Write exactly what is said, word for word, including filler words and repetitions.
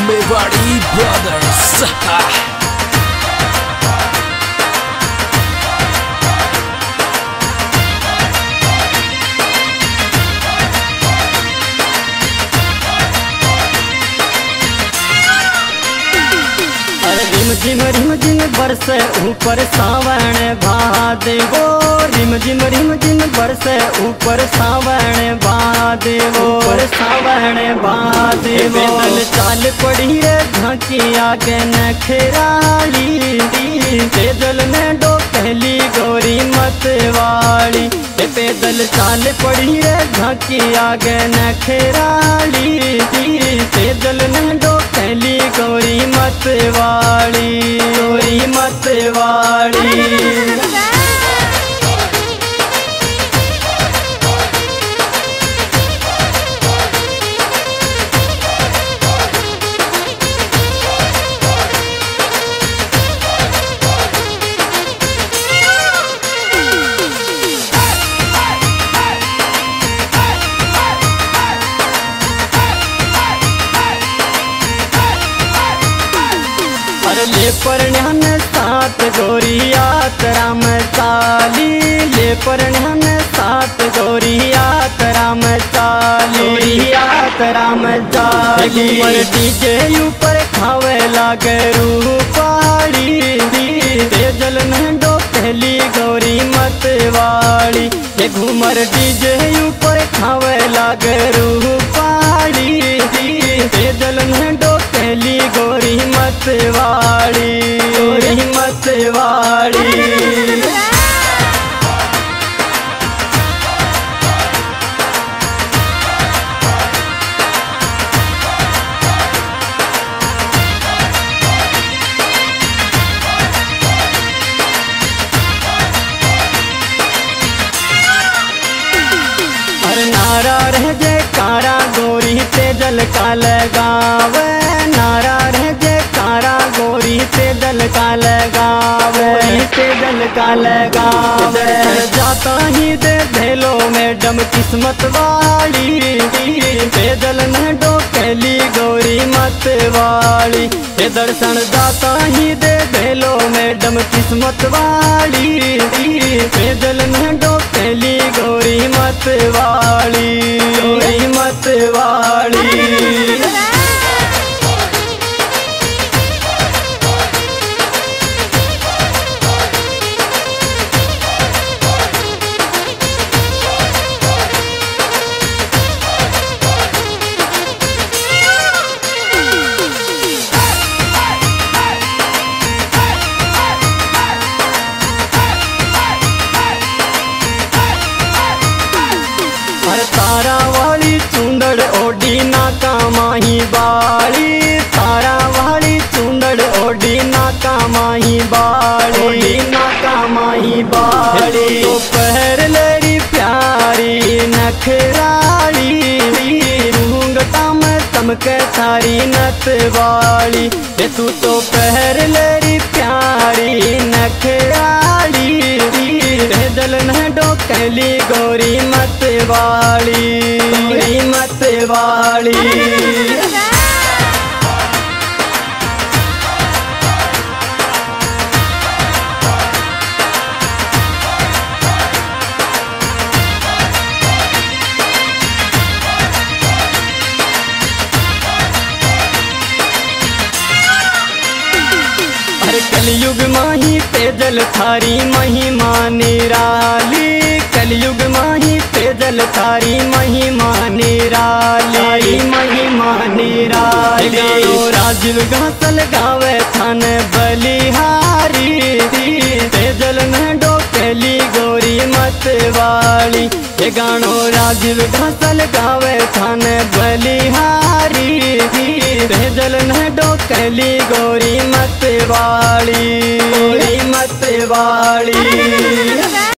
Mewadi Brothers. रिम झिम रिम झिम बरसे ऊपर सावण भादेवो, रिम झिम रिम झिम बरसे ऊपर सावण भादेवो, ऊपर सावण भादेवो। बेदल चाल पड़ी रे झांकी आगे नखराली, बेदल ने डोकली गोरी मतवाली। पैदल चाल पड़ी रे झांकी आगे नखराली, पैदल ने डोकली गोरी मतवाली, गोरी मतवाली। ले परण्यान सात गोरी यात्रा में चाली, ले परण्यान सात गोरी यात्रा में चाली, यात्रा में चाली। डीजे ऊपर खावे लागे रूपाली, तेजल में डोकली गोरी मतवाली। घूमर डीजे ऊपर खावे लागे रूपाली, तेजल में डोकली गोरी मतवाली, गोरी मतवाली। नारा रह जे कारा गोरी तेजल का लगावे, नारा रह जे कारा गोरी तेजल का लगावे, तेजल का लगावे। जाता ही दे भेलो मैडम किस्मत वाली, तेजल ने डोकली गोरी मतवाली। ये दर्शन जाता ही दे भेलो मैडम किस्मत वाली, तेजल ने डोकली गोरी मतवाली, गोरी मतवाली। तारा वाली चुंदड़ ओडी नाका माही बाली, तारा वाली चुंदड़ ओडी नाका माही बाली, नाका माही बाली। तो पहर लेरी प्यारी नखराली, रूंगटा में तमके थारी नतवाली। तू तो पहर लेरी प्यारी नखराली, तेजल ने डोकली गोरी मतवाली, गोरी मतवाली। कलयुग माही तेजल थारी महिमा निराली, कलयुग माही तेजल थारी महिमा निराली, महिमा निराली। राजीव घासल गावे थान बलिहारी, तेजल ने डोकली गोरी मतवाली। ये गानो राजीव घासल गावे थान बलिहारी, तेजल ने डोकली गोरी मतवाली, गोरी मतवाली।